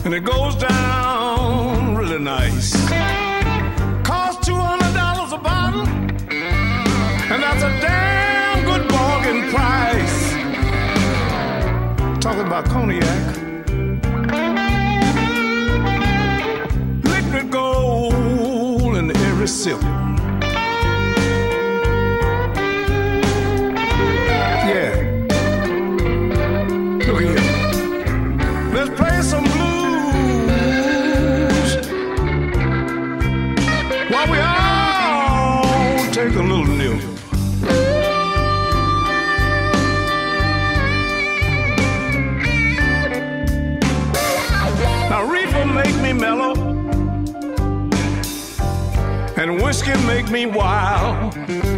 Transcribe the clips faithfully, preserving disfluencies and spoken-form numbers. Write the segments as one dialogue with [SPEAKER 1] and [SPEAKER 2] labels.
[SPEAKER 1] and it goes down really nice. Costs two hundred dollars a bottle, and that's a damn good bargain price. Talking about cognac, liquid gold in every sip. Yeah, look here. Let's play some blues while we all take a little nip. Now reefer make me mellow, and whiskey make me wild.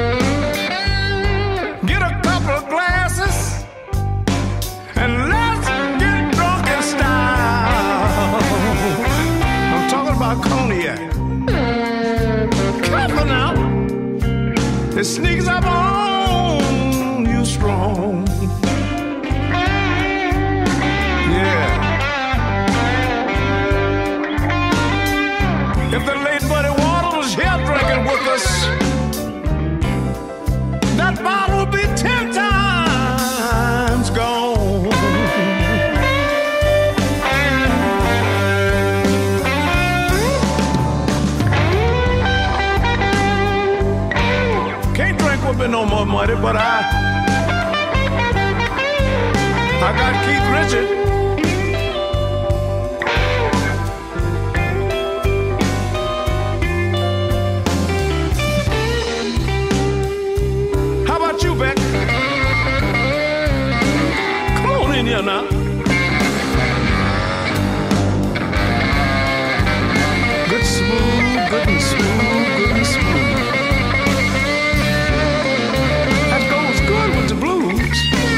[SPEAKER 1] Get a couple of glasses and let's get drunk in style. I'm talking about cognac. Careful now, it sneaks up on you strong. Yeah. If the late Buddy Water was here drinking with us, that bottle would be ten times gone. Can't drink with me no more money, but I I got Keith Richard. You back. Come on in here now. Good smooth, good and smooth, good and smooth. That goes good with the blues.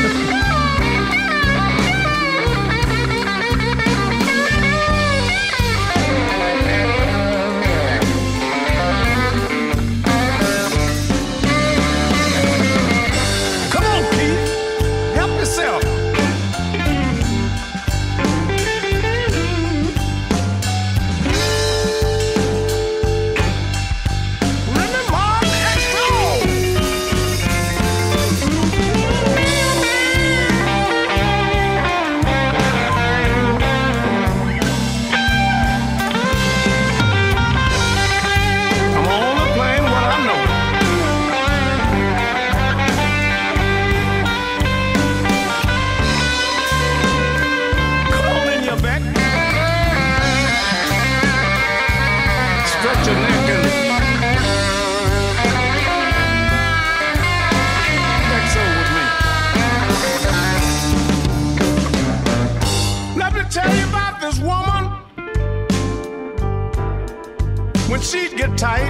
[SPEAKER 1] She'd get tight,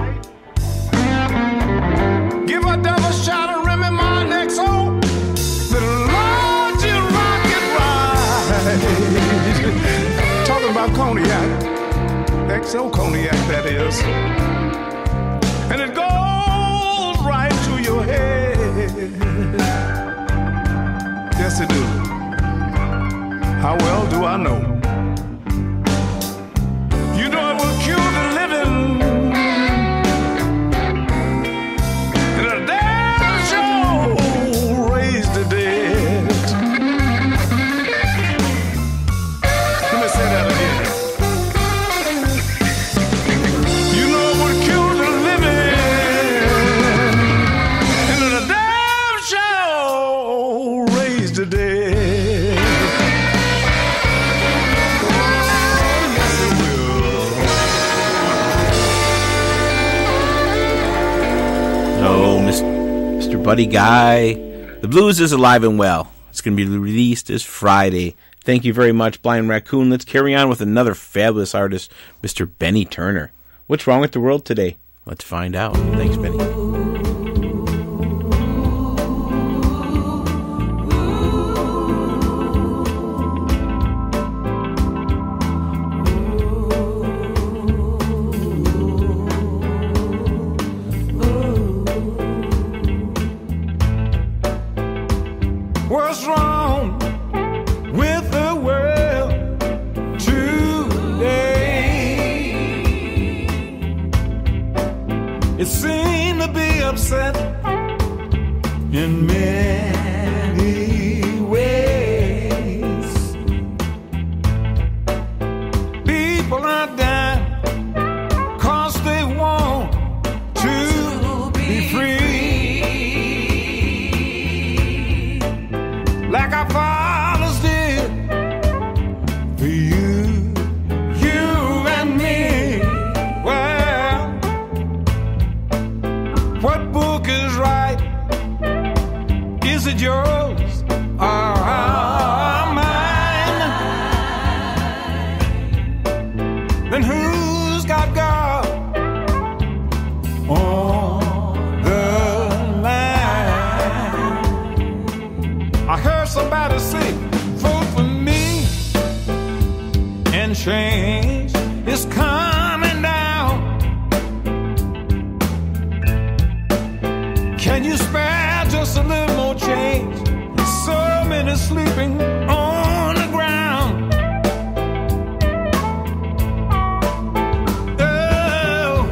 [SPEAKER 1] give her double shot of Remy Martin X O. The Lord, you rock it right. Talking about cognac, X O cognac that is, and it goes right to your head. Yes, it do. How well do I know? You know it will cure the living.
[SPEAKER 2] Buddy Guy. The blues is alive and well. It's going to be released this Friday. Thank you very much, Blind Raccoon. Let's carry on with another fabulous artist, Mister Benny Turner. What's wrong with the world today? Let's find out. Thanks, Benny.
[SPEAKER 1] What's wrong with the world today? innocent in many ways. People are dying 'cause they want to be free, like our fathers did for you, you and me. Well, what book is right? Is it yours or mine? Then who's got God on the line? I heard somebody say, vote for me, and change is coming down. Can you spare just a little more change? So many sleeping on the ground. Oh,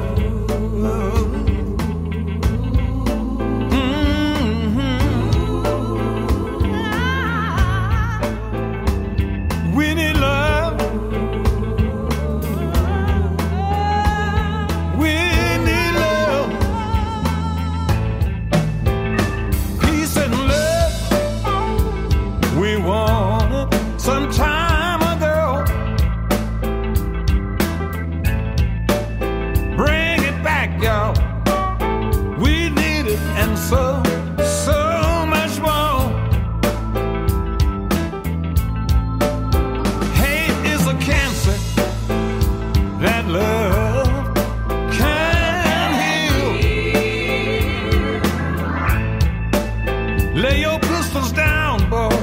[SPEAKER 1] mm-hmm. We need love. We need love. Peace and love. We wanted some time ago. Bring it back, y'all. We need it, and so, so much more. Hate is a cancer that love can heal. Lay your pistols down, boys.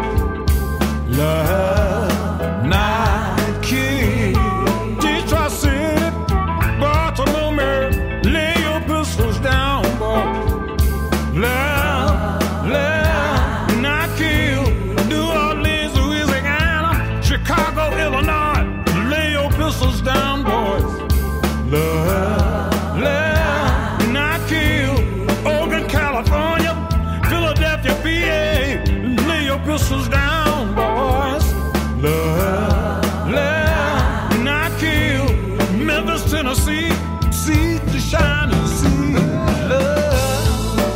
[SPEAKER 1] Love, not kill. Detroit City, Baltimore, Maryland. Lay your pistols down, boys. Love, love, not kill. New Orleans, Louisiana, Chicago, Illinois. Lay your pistols down, boys. Love, love, not kill. Oakland, California, Philadelphia, P A. Lay your pistols down, boys. Love, love, not kill. Memphis, Tennessee, sea to shining sea. Love,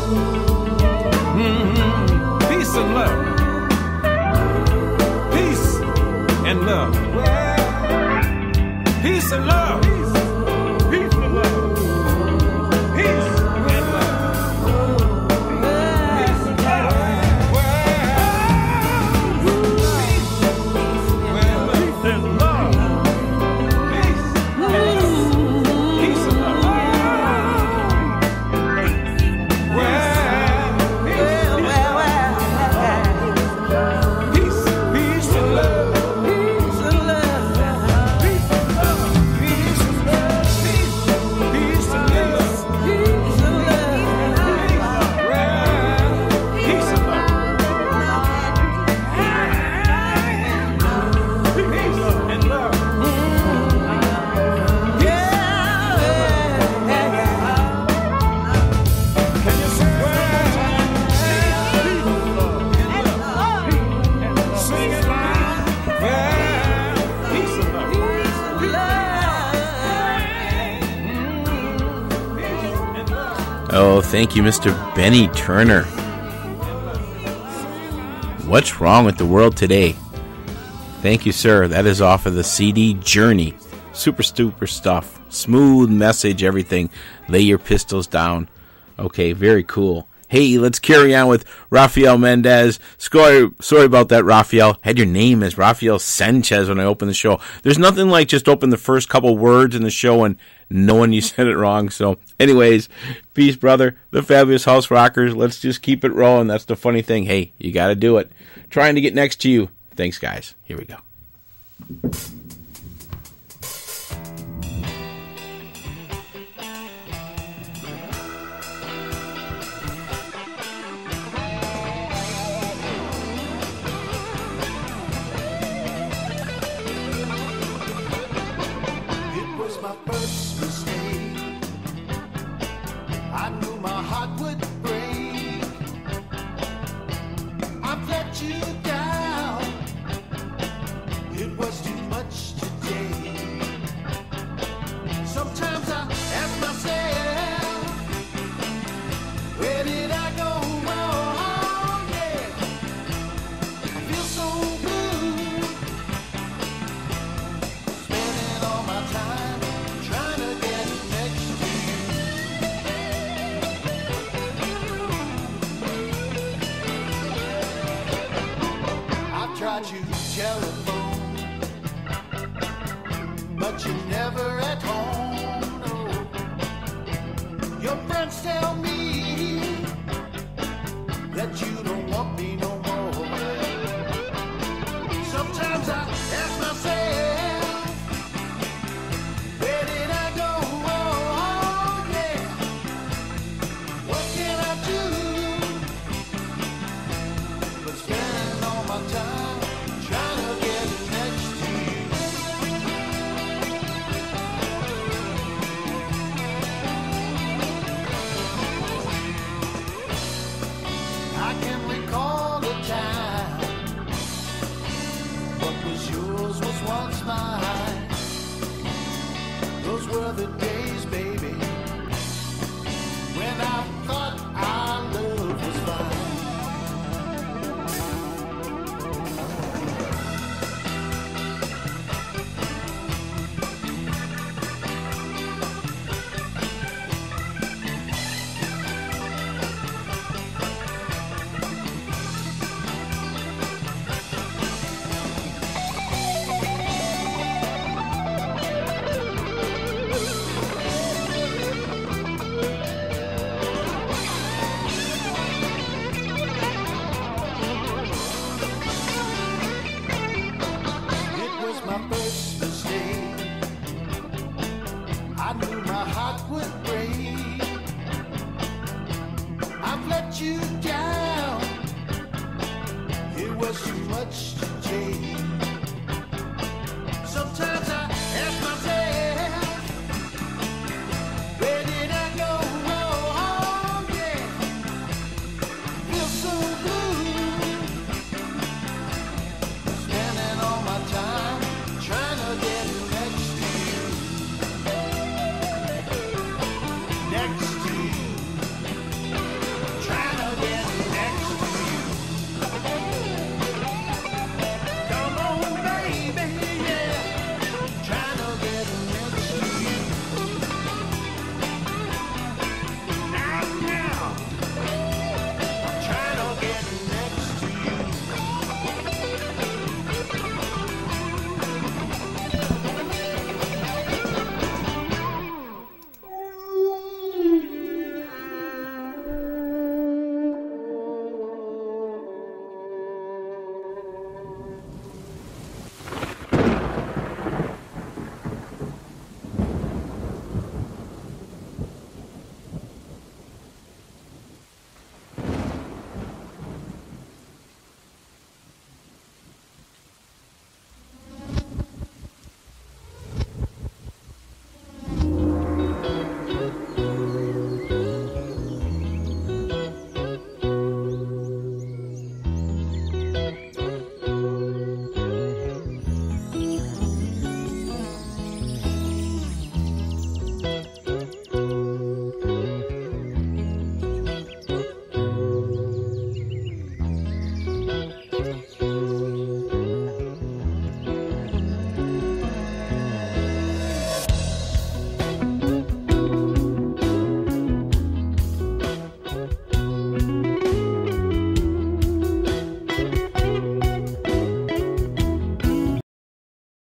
[SPEAKER 1] mm-hmm. Peace and love. Peace and love. Peace and love. Peace and love. Peace and love. Peace and love. Peace and love. Peace and love. Peace, peace and love. Peace and love. Peace and love. Peace and love. Peace and love. Peace and love. Peace and love. Peace and love. Can you sing it one time? Sing it loud. Yeah. Peace and love.
[SPEAKER 2] Oh, thank you, Mister Benny Turner. What's wrong with the world today? Thank you, sir. That is off of the C D Journey. Super, super stuff. Smooth message, everything. Lay your pistols down. Okay, very cool. Hey, let's carry on with Rafael Mendez. Sorry, sorry about that, Rafael. Had your name as Rafael Sanchez when I opened the show. There's nothing like just open the first couple words in the show and knowing you said it wrong. So, anyways, peace, brother. The Fabulous House Rockers. Let's just keep it rolling. That's the funny thing. Hey, you got to do it. Trying to get next to you. Thanks, guys. Here we go.
[SPEAKER 3] It was my first mistake. I knew my heart would was too much today. Sometimes I ask myself, where did I go wrong? Yeah, I feel so blue, spending all my time trying to get next to you. I've tried you telephone, but you're never at home, no. Your friends tell me that you don't want me no more. Sometimes I ask myself, where did I go wrong? Yeah, what can I do but spend all my time trying to get next to you? I can recall the time, what was yours was once mine. Those were the days, baby, when I thought our love was fine. It was my first